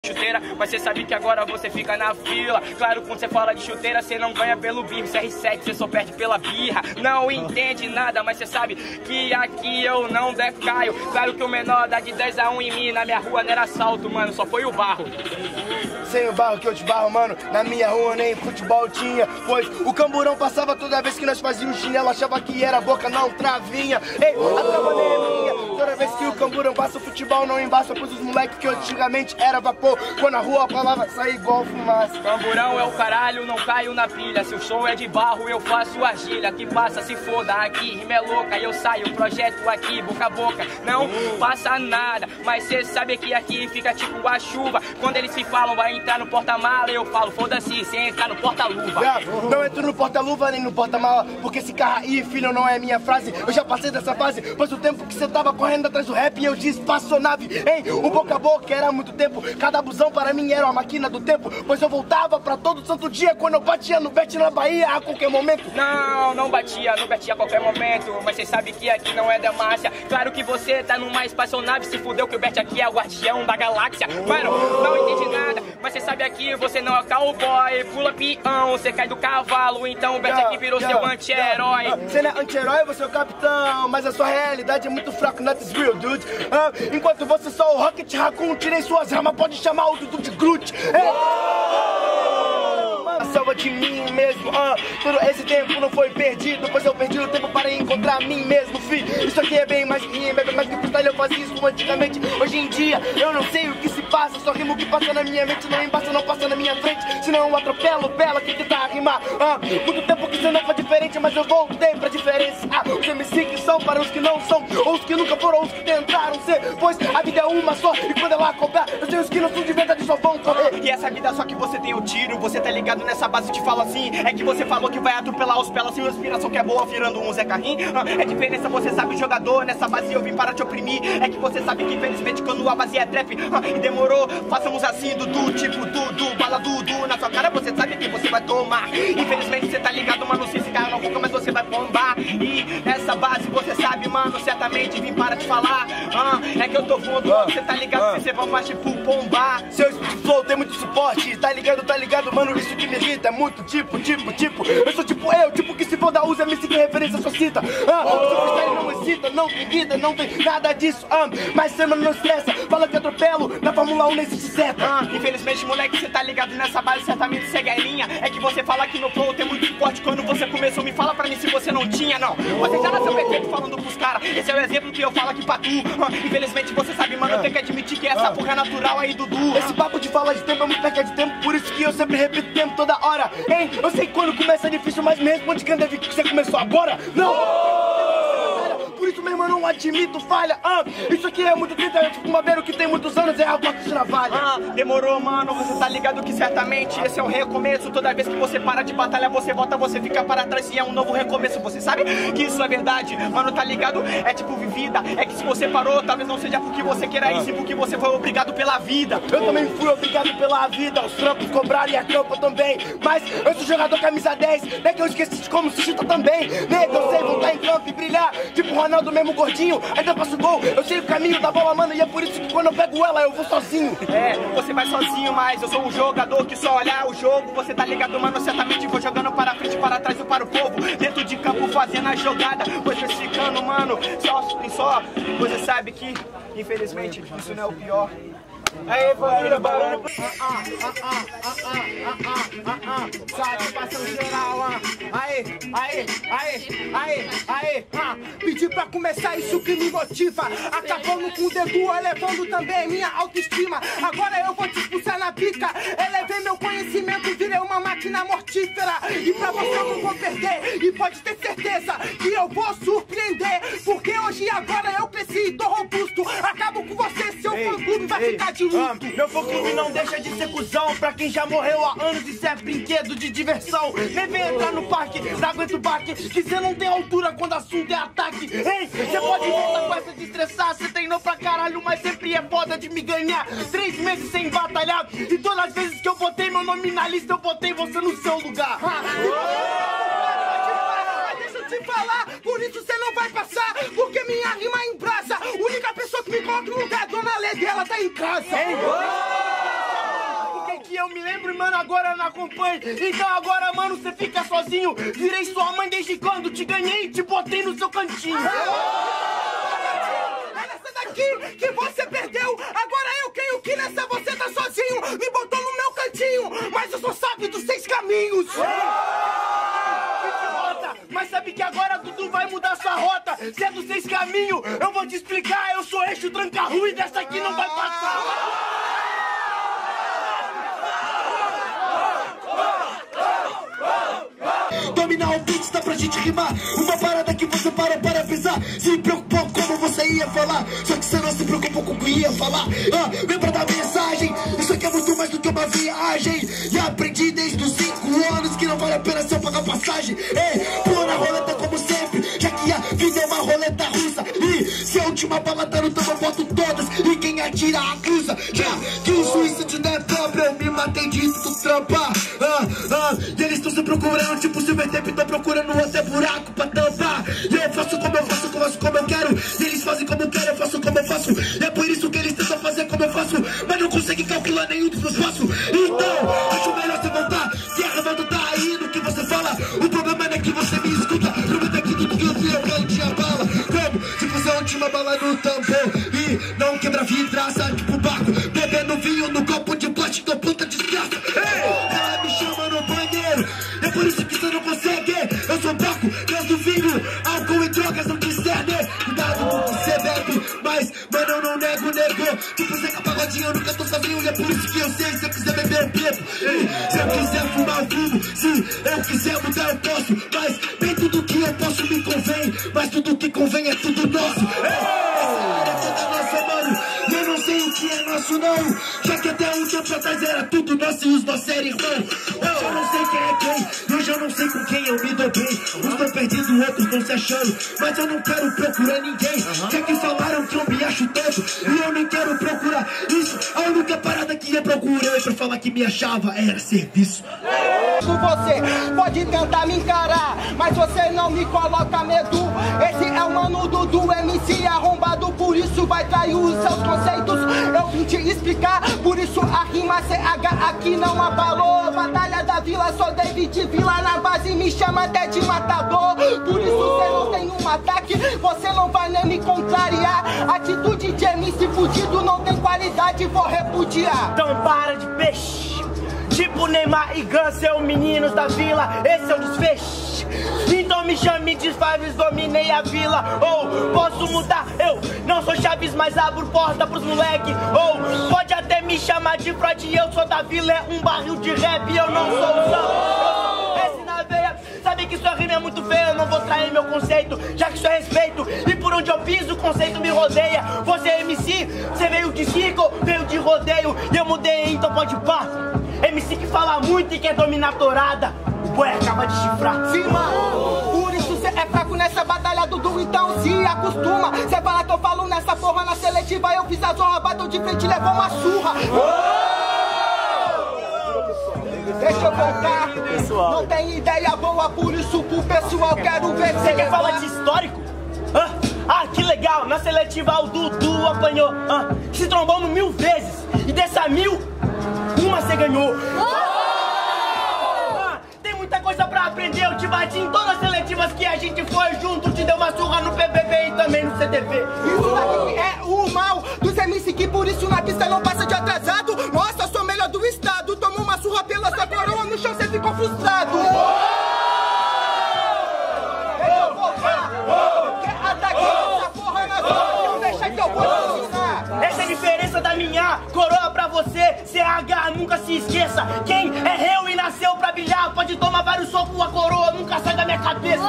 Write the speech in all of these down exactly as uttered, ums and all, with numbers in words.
chuteira, mas cê sabe que agora você fica na fila. Claro, quando cê fala de chuteira, cê não ganha pelo birro. C R sete cê só perde pela birra. Não entende nada, mas cê sabe que aqui eu não decaio. Claro que o menor dá de dez a um em mim. Na minha rua não era assalto, mano, só foi o barro. Sem o barro que eu te barro, mano, na minha rua nem futebol tinha. Pois o camburão passava toda vez que nós fazíamos chinelo. Achava que era boca, não travinha. Ei, a trava nem é minha. Toda vez que o camburão passa, o futebol não embaça. Pois os moleques que antigamente era vapor, quando a rua falava, saía igual fumaça. Camburão é o caralho, não caio na pilha. Se o show é de barro, eu faço argilha. Que passa, se foda, aqui rima é louca. Eu saio, projeto aqui, boca a boca. Não passa nada, mas cê sabe que aqui fica tipo a chuva. Quando eles se falam, vai entrar no porta-mala, eu falo, foda-se, sem entrar no porta-luva. Não, não entro no porta-luva nem no porta-mala, porque esse carro aí, filho, não é minha frase. Eu já passei dessa fase, pois o tempo que cê tava correndo atrás do rap, eu disse, passou nave. Ei, o boca a boca era muito tempo, cada busão para mim era uma máquina do tempo, pois eu voltava pra todo santo dia quando eu batia no Bet na Bahia a qualquer momento. Não, não batia, não batia a qualquer momento, mas cê sabe que aqui não é Dalmácia. Claro que você tá numa espaçonave, se fudeu que o Bet aqui é o guardião da galáxia. Mano, não entendi nada, mas cê sabe aqui você não é cowboy, pula peão, cê cai do cavalo, então o Bet aqui virou yeah, seu anti-herói. Yeah. Cê não é anti-herói, você é o capitão, mas a sua realidade é muito fraca, not is real, dude. Ah, enquanto você só o Rocket Raccoon, tirei suas ramas, pode chamar o Dudu de Groot. A salva de mim mesmo, ah, todo esse tempo não foi perdido, pois eu perdi o tempo para encontrar mim mesmo, fi. Isso aqui é bem mais que rima, é bem mais que freestyle, eu fazia isso antigamente. Hoje em dia, eu não sei o que se passa, só rimo o que passa na minha mente, não embaça, não passa na minha frente, senão eu atropelo bela que tentar rimar. Ah, muito tempo que você não foi diferente, mas eu voltei pra diferença. Ah, os M C que são para os que não são, ou os que nunca foram, ou os que tentaram ser, pois a vida é uma só, e quando ela cobrar, eu sei os que não são de verdade só vão correr. E essa vida só que você tem o tiro, você tá ligado nessa base, te falo assim, é que você falou que vai atropelar os pelas, assim, uma inspiração que é boa virando um Zé Carrinho. Ah, é diferença, você sabe o jogador, nessa base eu vim para te oprimir. É que você sabe que infelizmente quando a base é trap, ah, e demorou, façamos assim, Dudu, tipo Dudu, bala Dudu, na sua cara você sabe que você vai tomar. Infelizmente você tá ligado, mano, se esse cara não foca, mas você vai bombar. E essa base você sabe, mano, certamente vim para te falar. Ah, é que eu tô fundo, ah, você tá ligado ah, que você vai mais tipo bombar. Seu flow tem muito suporte, tá ligado, tá ligado, mano, isso que me irrita é muito tipo, tipo, tipo. Eu sou tipo eu, tipo que se for da usa, me siga referência, só cita. Ah, oh. Seu freestyle não excita, não tem vida, não tem nada disso. Ah, mas cê, mano, não estressa, fala que atropelo, na Fórmula um nem existe seta. Ah, infelizmente, moleque, você tá ligado nessa base, certamente segue a linha. É que você fala que no flow tem muito suporte. Quando você começou, me fala pra mim se você não tinha, não. Você já nasceu perfeito falando pros caras. Esse é o exemplo que eu falo aqui pra tu. Ah, infelizmente, você sabe, mano, eu tenho que admitir que essa ah. porra é natural aí, Dudu. Esse papo de falar de tempo é muito perca de tempo, por isso que eu sempre repito tempo toda hora. Hein? Eu sei que quando começa é difícil, mas me responde quando deve que você começou agora. Não! Por isso, meu irmão, não admito falha. Ah, isso aqui é muito triste, é tipo uma beira que tem muitos anos, é a corte de navalha. Ah, demorou, mano, você tá ligado que certamente esse é o recomeço. Toda vez que você para de batalha, você volta, você fica para trás e é um novo recomeço. Você sabe que isso é verdade, mano, tá ligado? É tipo vivida, é que se você parou, talvez não seja porque você queira ir, sim porque você foi obrigado pela vida. Eu também fui obrigado pela vida, os trampos cobraram e a campa também. Mas eu sou jogador camisa dez, não é que eu esqueci de como se chuta também. Nego, eu sei voltar em campo e brilhar, tipo Ronaldo mesmo gordinho, ainda faço gol, eu sei o caminho da bola, mano, e é por isso que quando eu pego ela, eu vou sozinho. É, você vai sozinho, mas eu sou um jogador que só olhar o jogo, você tá ligado, mano, certamente vou jogando para frente, para trás e para o povo, dentro de campo fazendo a jogada, pois esse cano, mano, só e só, você sabe que, infelizmente, isso não é o pior. Aê, família, barulho. Satisfação geral, aê, aê, aê, aê, aê. Pedi pra começar isso que me motiva, acabando com o dedo, elevando também minha autoestima. Agora eu vou te expulsar na pica, elevei meu conhecimento, virei uma máquina mortífera. E pra você eu não vou perder, e pode ter certeza que eu vou surpreender, porque hoje e agora eu cresci e tô robusto. Acabo com você, seu fã-clube vai ei. ficar de luto. Ah, meu fã-clube não deixa de ser cuzão, pra quem já morreu há anos, isso é brinquedo de diversão. Nem vem entrar no parque, não aguenta o baque, que cê não tem altura quando assunto é ataque. Ei, cê pode voltar com essa de estressar, cê treinou pra caralho, mas sempre é foda de me ganhar. Três meses sem batalhar, e todas as vezes que eu botei meu nome na lista, eu botei você no seu lugar. Ah, deixa eu te falar, por isso cê não vai passar, porque minha rima é em brasa. Única pessoa que me coloca no lugar, dona Lê dela tá em casa. Ei, eu me lembro, mano, agora não acompanho. Então agora, mano, você fica sozinho. Virei sua mãe desde quando te ganhei e te botei no seu cantinho. É nessa daqui que você perdeu. Agora eu creio que nessa você tá sozinho. Me botou no meu cantinho, mas eu sou sábio dos seis caminhos. Mas sabe que agora Dudu vai mudar sua rota. Se é dos seis caminhos, eu vou te explicar. Eu sou eixo tranca-rua e dessa aqui não vai passar. Dominar o beat dá pra gente rimar. Uma parada que você parou para pensar. Se preocupou como você ia falar. Só que você não se preocupou com o que ia falar. Ah, lembra da mensagem? Isso aqui é muito mais do que uma viagem. E aprendi desde os cinco anos que não vale a pena se eu pagar passagem. Ei, pula na roleta como sempre, já que a vida é uma roleta russa. E se a última bala tá no tambo, eu boto todas. E quem atira acusa. Já que o suicídio não é pobre, eu me matei de tudo trampar. Ah, ah, e eles estão se procurando, tipo Silver Tape, tô procurando você buraco pra tampar. E eu faço como eu faço, faço como eu quero. E eles fazem como eu quero, eu faço como eu faço. E é por isso que eles tentam fazer como eu faço, mas não conseguem calcular nenhum dos meus passos. Então, acho melhor você voltar. Se a revolta tá aí no que você fala. O problema não é que você me escuta. Prometo aqui tudo que eu vi, eu quero te abala. Como se fosse a última bala no tambor. E não quebra vidraça, tipo Baco. Bebendo vinho no copo de plástico, puta desgraça. Ei, ela me chama no banheiro. É por isso que você não consegue. Eu sou Baco, gosto vinho. Álcool e drogas não discernem. Cuidado com o que você bebe. Mas, mano, eu não nego, nego. Tipo Zeca Pagodinho, eu nunca tô sozinho. E é por isso que eu sei, se eu quiser beber, eu bebo. E se eu quiser fumar, eu fumo. Se eu quiser mudar, eu posso. Mas nem tudo que eu posso me convém. Mas tudo que convém é tudo nosso. Essa área é toda nossa, mano. E eu não sei o que é nosso, não. Já que até um tempo atrás era tudo nosso e os nossos eram irmãos. Hoje eu não sei quem é quem. Hoje eu não sei com quem eu me dou bem. Uns tão perdidos, outros estão se achando. Mas eu não quero procurar ninguém. Já que falaram que eu me acho tanto. E eu nem quero procurar isso. A única parada que eu procurei pra falar que me achava era serviço. Você pode tentar me encarar, mas você não me coloca medo. Esse é o mano Dudu, M C arrombado, por isso vai trair os seus conceitos. Eu vim te explicar, por isso a rima C H aqui não abalou. Batalha da Vila, sou David Vila na base, me chama até de matador. Por isso você não tem um ataque, você não vai nem me contrariar. Atitude de M C fudido não tem qualidade, vou repudiar. Então para de peixe. Tipo Neymar e Gun, são meninos da vila, esse é o desfecho. Então me chame de Faves, dominei a vila. Ou posso mudar, eu não sou Chaves, mas abro porta pros moleque. Ou pode até me chamar de Freud, eu sou da vila, é um barril de rap, eu não sou o samba. Esse na veia, sabe que sua rima é muito feia, eu não vou trair meu conceito, já que isso é respeito. E por onde eu piso, o conceito me rodeia. Você é M C, você veio de circo, veio de rodeio. E eu mudei, então pode pá. M C que fala muito e quer dominar a tourada. O boi acaba de chifrar. Sim, mano, por isso cê é fraco nessa batalha, Dudu, então se acostuma. Cê fala que eu falo nessa porra na seletiva. Eu fiz a zorra, bateu de frente e levou uma surra. Deixa eu voltar, não tem ideia boa, por isso pro pessoal quero ver. Você quer falar de histórico? Ah, ah, que legal, na seletiva o Dudu apanhou. Ah, se trombamos mil vezes e dessa mil, uma você ganhou. Ah, tem muita coisa pra aprender, eu te bati em todas as seletivas que a gente foi junto. Te deu uma surra no P B B e também no C T V. Isso daqui é o mal dos M C que por isso na pista não passa de atrasado. Nossa, eu sou o melhor do estado, tomou uma surra pela sua coroa, no chão você ficou frustrado. Eu vou voltar, quer atacar essa porra na sua, não deixa que eu vou te ensinar. Essa é a diferença da minha coroa pra você, C H, nunca se esqueça. Quem é reu e nasceu pra brilhar, pode tomar vários socos, a coroa nunca sai da minha cabeça.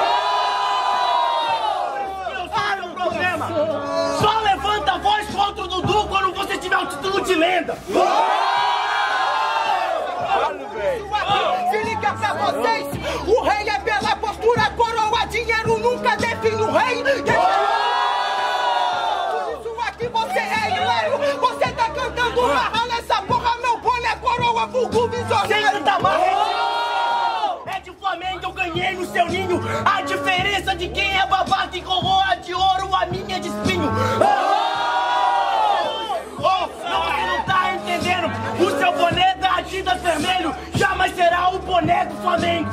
Eu sei o problema. Só levanta a voz contra o Dudu quando você tiver o título de lenda. Se liga pra vocês, o rei é pela postura, coroa, dinheiro nunca define o rei. Por isso aqui você é hilário, você tá cantando marra nessa porra, meu boné, coroa, vulgo, visionário. Sem tanta marra, é de Flamengo, eu ganhei no seu ninho. A diferença de quem é babaca e coroa de ouro, a minha é de espinho. Oh, não, você não tá entendendo, o seu boné dá Corinthians vermelho jamais será o boné do Flamengo.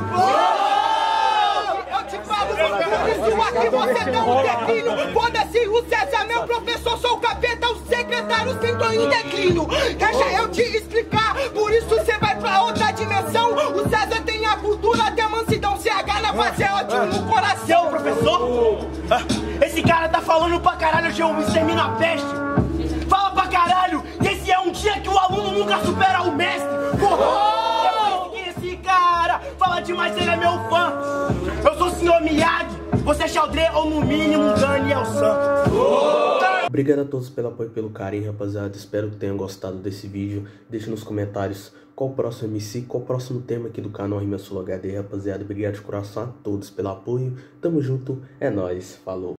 Eu te falo, por isso aqui você dá um declínio. Foda-se o César, meu professor, sou o capeta, o secretário sentou em declínio. Deixa eu te explicar, por isso você vai pra outra dimensão. O César tem a cultura, tem a mansidão, C H na face é ótimo no coração. Seu professor? Ah, esse cara tá falando pra caralho, hoje eu extermino a peste. Fala pra caralho, e esse é um dia que o aluno nunca supera o mestre. Porra! Que esse cara fala demais, ele é meu fã. Eu sou o senhor Miyagi, você é Xaldré ou no mínimo um Daniel San. Obrigado a todos pelo apoio e pelo carinho, rapaziada. Espero que tenham gostado desse vídeo. Deixe nos comentários qual o próximo M C, qual o próximo tema aqui do canal Rima Sul H D, rapaziada. Obrigado de coração a todos pelo apoio. Tamo junto, é nóis, falou.